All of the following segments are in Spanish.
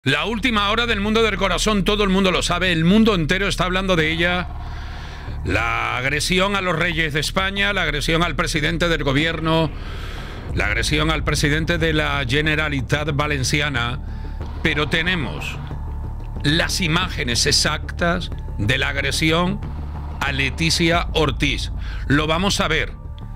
La última hora del mundo del corazón, todo el mundo lo sabe, el mundo entero está hablando de ella. La agresión a los reyes de España, la agresión al presidente del gobierno, la agresión al presidente de la Generalitat Valenciana. Pero tenemos las imágenes exactas de la agresión a Leticia Ortiz. Lo vamos a ver.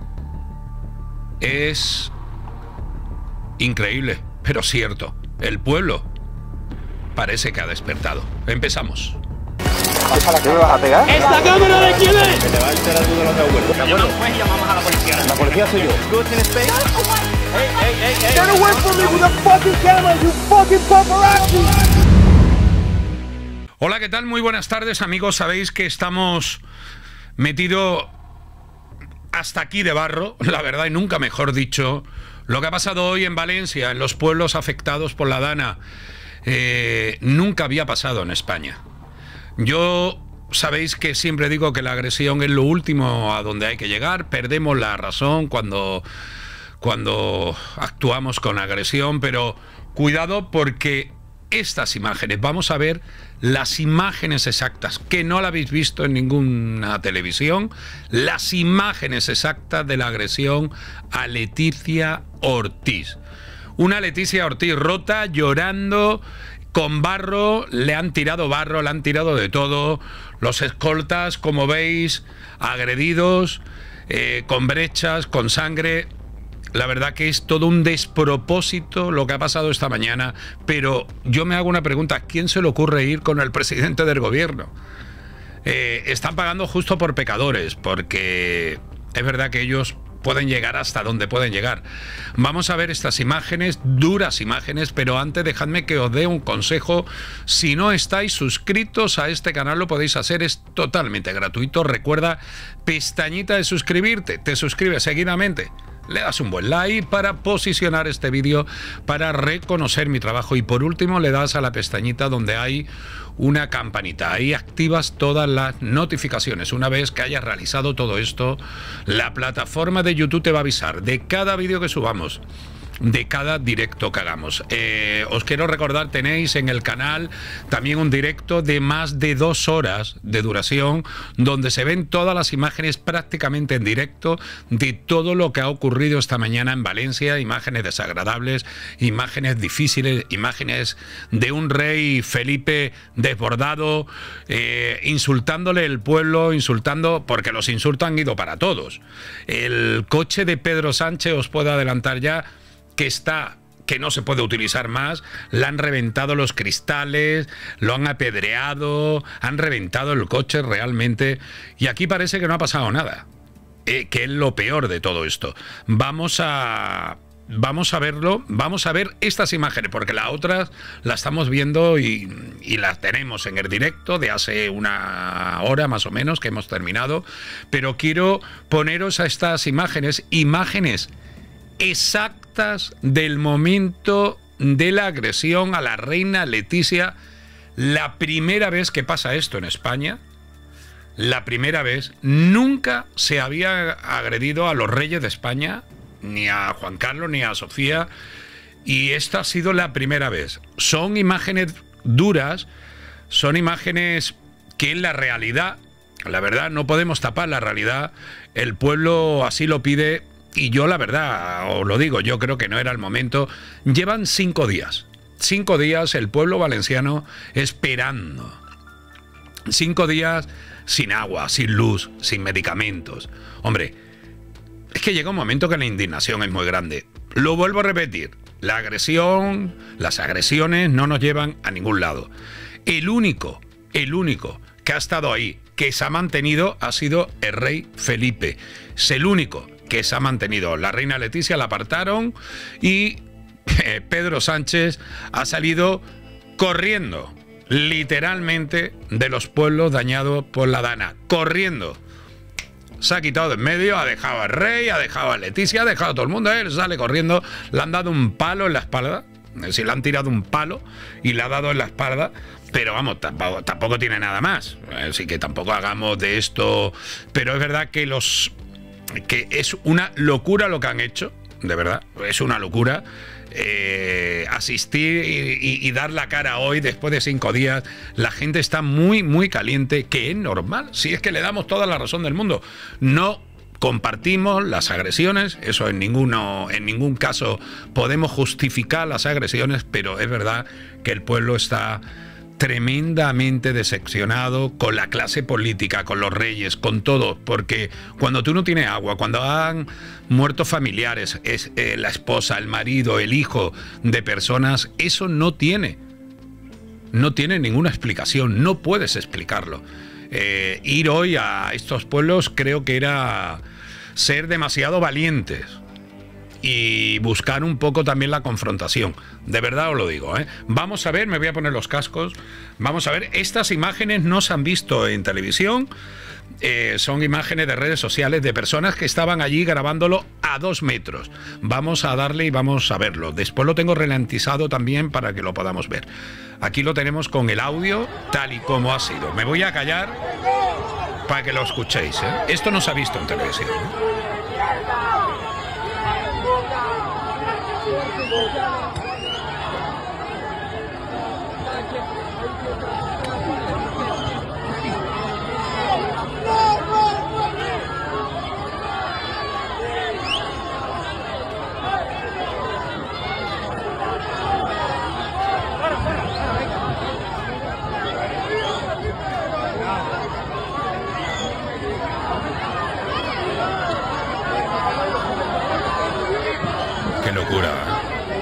Es increíble, pero cierto. El pueblo parece que ha despertado. Empezamos. ¿Qué me vas a pegar? ¿Esta cámara de quién es? Se te va a enterar tú de lo que ha vuelto. Llamamos pues y llamamos a la policía. La policía soy yo. Get away from me with a fucking camera, you fucking paparazzi! Hola, ¿qué tal? Muy buenas tardes, amigos. Sabéis que estamos metidos hasta aquí de barro, la verdad, y nunca mejor dicho. Lo que ha pasado hoy en Valencia, en los pueblos afectados por la Dana, nunca había pasado en España. Yo sabéis que siempre digo que la agresión es lo último a donde hay que llegar. Perdemos la razón cuando actuamos con agresión, pero cuidado porque estas imágenes, vamos a ver las imágenes exactas, que no la habéis visto en ninguna televisión, las imágenes exactas de la agresión a Leticia Ortiz. Una Leticia Ortiz rota, llorando, con barro, le han tirado barro, le han tirado de todo. Los escoltas, como veis, agredidos, con brechas, con sangre. La verdad que es todo un despropósito lo que ha pasado esta mañana, pero yo me hago una pregunta: ¿quién se le ocurre ir con el presidente del gobierno? Están pagando justo por pecadores, porque es verdad que ellos pueden llegar hasta donde pueden llegar. Vamos a ver estas imágenes, duras imágenes, pero antes dejadme que os dé un consejo. Si no estáis suscritos a este canal, lo podéis hacer, es totalmente gratuito. Recuerda, pestañita de suscribirte, te suscribes seguidamente, le das un buen like para posicionar este vídeo, para reconocer mi trabajo, y por último le das a la pestañita donde hay una campanita. Ahí activas todas las notificaciones. Una vez que hayas realizado todo esto, la plataforma de YouTube te va a avisar de cada vídeo que subamos, de cada directo que hagamos. Os quiero recordar, tenéis en el canal también un directo de más de 2 horas de duración, donde se ven todas las imágenes prácticamente en directo de todo lo que ha ocurrido esta mañana en Valencia. Imágenes desagradables, imágenes difíciles, imágenes de un rey Felipe desbordado, insultándole el pueblo, insultando, porque los insultos han ido para todos. El coche de Pedro Sánchez, os puedo adelantar ya, que no se puede utilizar más. Le han reventado los cristales, lo han apedreado, han reventado el coche realmente, y aquí parece que no ha pasado nada, que es lo peor de todo esto. Vamos a verlo, vamos a ver estas imágenes, porque las otras las estamos viendo y las tenemos en el directo de hace una hora más o menos que hemos terminado, pero quiero poneros a estas imágenes exactas del momento de la agresión a la reina Leticia. La primera vez que pasa esto en España, la primera vez. Nunca se había agredido a los reyes de España, ni a Juan Carlos ni a Sofía, y esta ha sido la primera vez. Son imágenes duras, son imágenes que en la realidad, la verdad, no podemos tapar la realidad. El pueblo así lo pide. Y yo, la verdad, os lo digo, yo creo que no era el momento. Llevan 5 días. 5 días el pueblo valenciano esperando. 5 días sin agua, sin luz, sin medicamentos. Hombre, es que llega un momento que la indignación es muy grande. Lo vuelvo a repetir. La agresión, las agresiones no nos llevan a ningún lado. El único que ha estado ahí, que se ha mantenido, ha sido el rey Felipe. Es el único que se ha mantenido. La reina Leticia la apartaron y Pedro Sánchez ha salido corriendo, literalmente, de los pueblos dañados por la Dana. Corriendo. Se ha quitado de en medio, ha dejado al rey, ha dejado a Leticia, ha dejado a todo el mundo. Él sale corriendo, le han dado un palo en la espalda. Es decir, le han tirado un palo y le ha dado en la espalda. Pero vamos, tampoco tiene nada más. Así que tampoco hagamos de esto. Pero es verdad que es una locura lo que han hecho. de verdad, es una locura. Asistir y dar la cara hoy, después de 5 días, la gente está muy, muy caliente, que es normal, si es que le damos toda la razón del mundo. No compartimos las agresiones, eso en ningún caso podemos justificar las agresiones, pero es verdad que el pueblo está tremendamente decepcionado con la clase política, con los reyes, con todo, porque cuando tú no tienes agua, cuando han muerto familiares, la esposa, el marido, el hijo de personas, eso no tiene ninguna explicación, no puedes explicarlo. Ir hoy a estos pueblos creo que era ser demasiado valientes y buscar un poco también la confrontación. De verdad os lo digo, ¿eh? Vamos a ver, me voy a poner los cascos. Vamos a ver, estas imágenes no se han visto en televisión. Son imágenes de redes sociales de personas que estaban allí grabándolo a 2 metros. Vamos a darle y vamos a verlo. Después lo tengo ralentizado también para que lo podamos ver. Aquí lo tenemos con el audio tal y como ha sido. Me voy a callar para que lo escuchéis, ¿eh? Esto no se ha visto en televisión, ¿eh? Qué locura, ¿eh?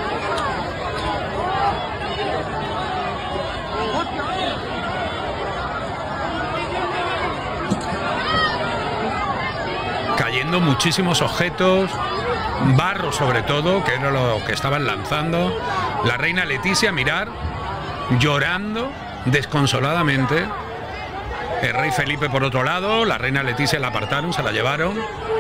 Cayendo muchísimos objetos, barro sobre todo, que era lo que estaban lanzando. La reina Leticia, mirar, llorando desconsoladamente. El rey Felipe por otro lado, la reina Leticia la apartaron, se la llevaron.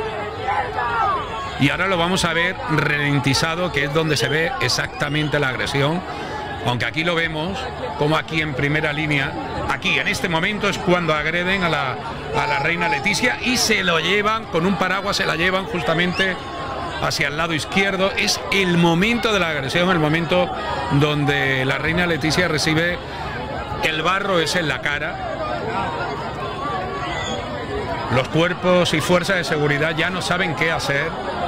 Y ahora lo vamos a ver ralentizado, que es donde se ve exactamente la agresión. Aunque aquí lo vemos, como aquí en primera línea, aquí en este momento es cuando agreden a la reina Leticia y se lo llevan, con un paraguas se la llevan justamente hacia el lado izquierdo. Es el momento de la agresión, el momento donde la reina Leticia recibe el barro, es en la cara. Los cuerpos y fuerzas de seguridad ya no saben qué hacer.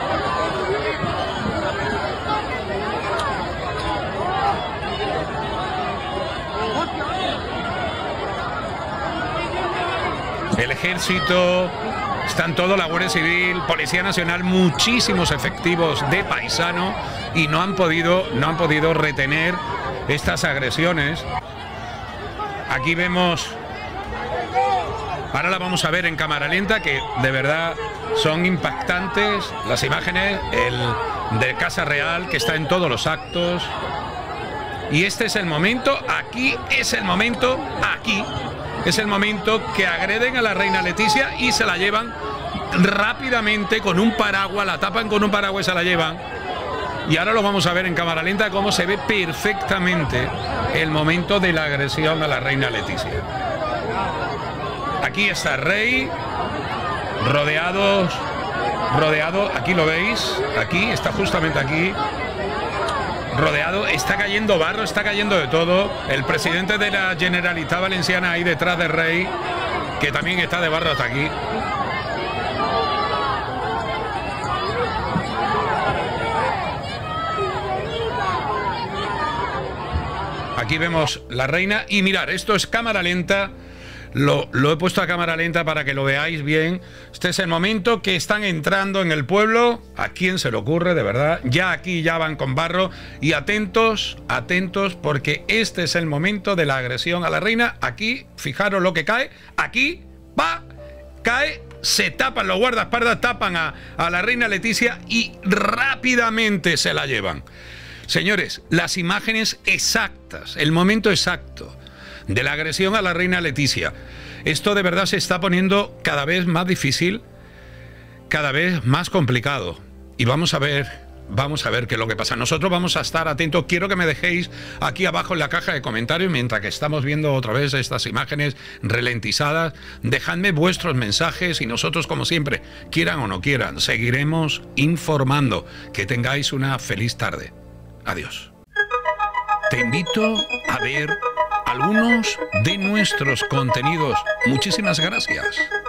El ejército, están todos, la Guardia Civil, Policía Nacional, muchísimos efectivos de paisano y no han podido retener estas agresiones. Aquí vemos, ahora la vamos a ver en cámara lenta, que de verdad son impactantes las imágenes, el de Casa Real, que está en todos los actos. Y este es el momento, aquí es el momento, aquí es el momento que agreden a la reina Leticia y se la llevan rápidamente con un paraguas, la tapan con un paraguas y se la llevan. Y ahora lo vamos a ver en cámara lenta cómo se ve perfectamente el momento de la agresión a la reina Leticia. Aquí está el rey, rodeado, aquí lo veis, aquí, está justamente aquí. Rodeado, está cayendo barro, está cayendo de todo. El presidente de la Generalitat Valenciana ahí detrás del rey, que también está de barro hasta aquí. Aquí vemos la reina y mirar, esto es cámara lenta. Lo he puesto a cámara lenta para que lo veáis bien. Este es el momento que están entrando en el pueblo. ¿A quién se le ocurre, de verdad? Ya aquí ya van con barro. Y atentos, atentos, porque este es el momento de la agresión a la reina. Aquí, fijaros lo que cae. Aquí, va, cae, se tapan los guardaespaldas, tapan a la reina Leticia y rápidamente se la llevan. Señores, las imágenes exactas, el momento exacto de la agresión a la reina Leticia. Esto de verdad se está poniendo cada vez más difícil, cada vez más complicado. Y vamos a ver vamos a ver qué es lo que pasa. Nosotros vamos a estar atentos. Quiero que me dejéis aquí abajo en la caja de comentarios, mientras que estamos viendo otra vez estas imágenes ralentizadas. Dejadme vuestros mensajes y nosotros, como siempre, quieran o no quieran, seguiremos informando. Que tengáis una feliz tarde. Adiós. Te invito a ver algunos de nuestros contenidos. Muchísimas gracias.